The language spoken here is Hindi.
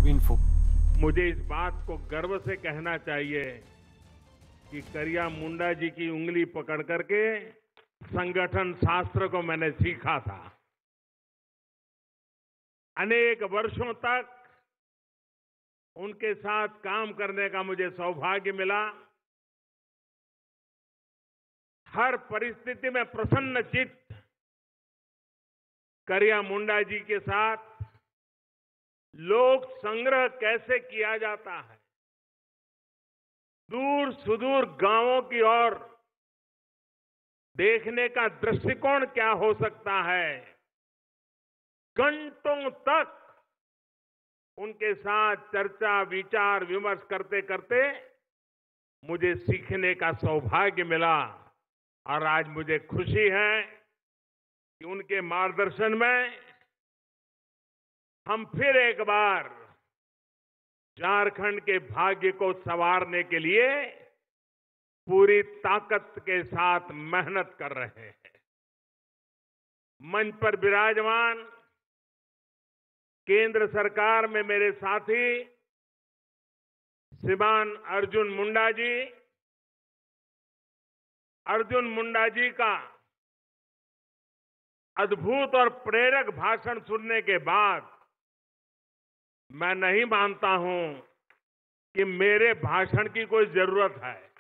Info। मुझे इस बात को गर्व से कहना चाहिए कि करिया मुंडा जी की उंगली पकड़ करके संगठन शास्त्र को मैंने सीखा था। अनेक वर्षों तक उनके साथ काम करने का मुझे सौभाग्य मिला। हर परिस्थिति में प्रसन्न चित्त करिया मुंडा जी के साथ लोक संग्रह कैसे किया जाता है, दूर सुदूर गांवों की ओर देखने का दृष्टिकोण क्या हो सकता है, घंटों तक उनके साथ चर्चा विचार विमर्श करते करते मुझे सीखने का सौभाग्य मिला। और आज मुझे खुशी है कि उनके मार्गदर्शन में हम फिर एक बार झारखंड के भाग्य को संवारने के लिए पूरी ताकत के साथ मेहनत कर रहे हैं। मंच पर विराजमान केंद्र सरकार में मेरे साथी श्रीमान अर्जुन मुंडा जी का अद्भुत और प्रेरक भाषण सुनने के बाद मैं नहीं मानता हूं कि मेरे भाषण की कोई जरूरत है।